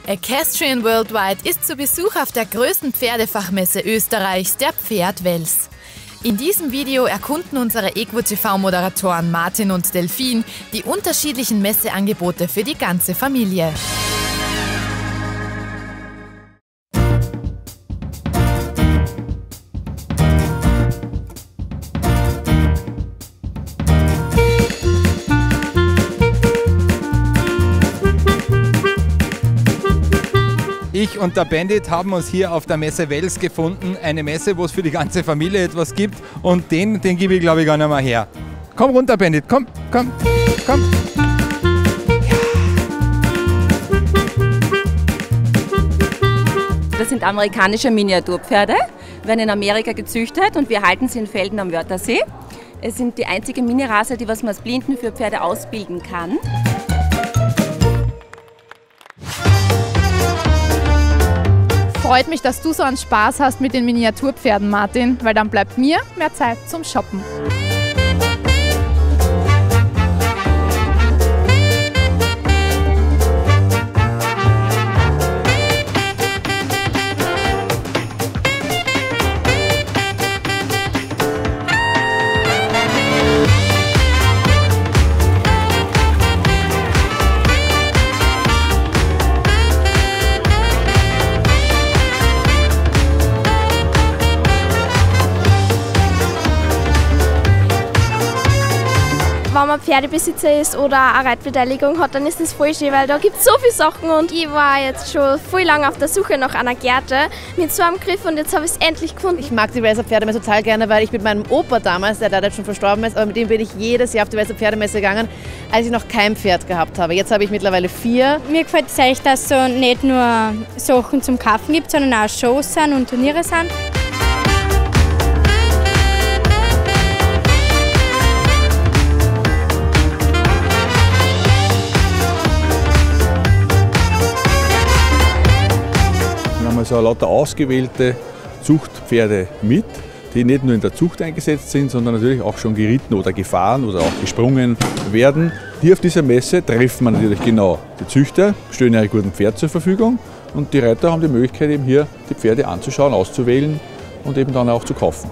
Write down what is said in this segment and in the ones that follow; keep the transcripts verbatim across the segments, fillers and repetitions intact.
Equestrian Worldwide ist zu Besuch auf der größten Pferdefachmesse Österreichs, der Pferdwels. In diesem Video erkunden unsere EQUO-T V-Moderatoren Martin und Delphine die unterschiedlichen Messeangebote für die ganze Familie. Ich und der Bandit haben uns hier auf der Messe Wels gefunden. Eine Messe, wo es für die ganze Familie etwas gibt. Und den, den gebe ich, glaube ich, gar nicht mehr her. Komm runter, Bandit. Komm, komm, komm. Das sind amerikanische Miniaturpferde, werden in Amerika gezüchtet und wir halten sie in Velden am Wörthersee. Es sind die einzige Minirasse, die was man als Blinden für Pferde ausbilden kann. Freut mich, dass du so einen Spaß hast mit den Miniaturpferden, Martin, weil dann bleibt mir mehr Zeit zum Shoppen. Wenn man Pferdebesitzer ist oder eine Reitbeteiligung hat, dann ist das voll schön, weil da gibt es so viele Sachen und ich war jetzt schon voll lange auf der Suche nach einer Gerte mit so einem Griff und jetzt habe ich es endlich gefunden. Ich mag die Welser Pferdemesse total gerne, weil ich mit meinem Opa damals, der leider schon verstorben ist, aber mit dem bin ich jedes Jahr auf die Welser Pferdemesse gegangen, als ich noch kein Pferd gehabt habe. Jetzt habe ich mittlerweile vier. Mir gefällt es echt, dass es so nicht nur Sachen zum Kaufen gibt, sondern auch Shows sind und Turniere sind. Also lauter ausgewählte Zuchtpferde mit, die nicht nur in der Zucht eingesetzt sind, sondern natürlich auch schon geritten oder gefahren oder auch gesprungen werden. Hier auf dieser Messe treffen wir natürlich genau die Züchter, stellen ihre guten Pferde zur Verfügung und die Reiter haben die Möglichkeit, eben hier die Pferde anzuschauen, auszuwählen und eben dann auch zu kaufen.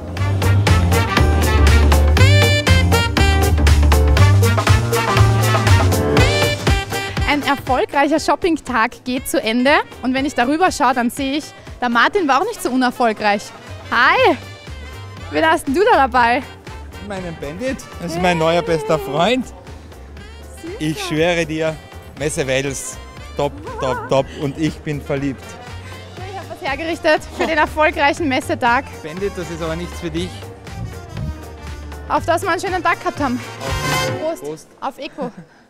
Ein erfolgreicher Shopping-Tag geht zu Ende und wenn ich darüber schaue, dann sehe ich, der Martin war auch nicht so unerfolgreich. Hi! Wen hast denn du da dabei? Meinen Bandit, das ist mein neuer bester Freund. Ich schwöre dir, Messe Wels, top, top, top und ich bin verliebt. Ich habe was hergerichtet für den erfolgreichen Messetag. Bandit, das ist aber nichts für dich. Auf das wir einen schönen Tag gehabt haben. Auf Prost. Prost. Auf EQUO.